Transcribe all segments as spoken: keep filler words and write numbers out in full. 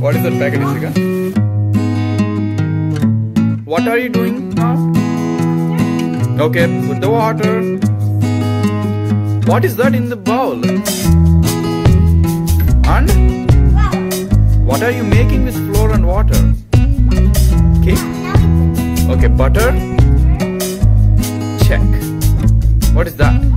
What is that packet, Ishika? What are you doing now? Okay, put the water. What is that in the bowl? And what are you making with flour and water? Cake? Okay, butter. Check. What is that?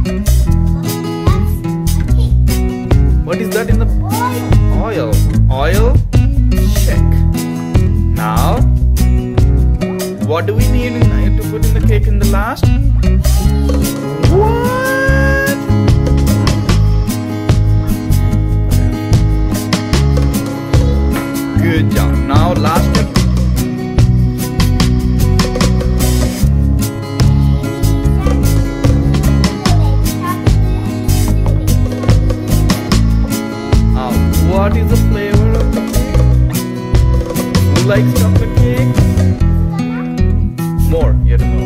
What is that in the oil? Oil. Check. Now, what do we need in, to put in the cake in the last? What? Good job. Now, last one. What is the flavor of the cake? Who likes chocolate cake? More, yet more.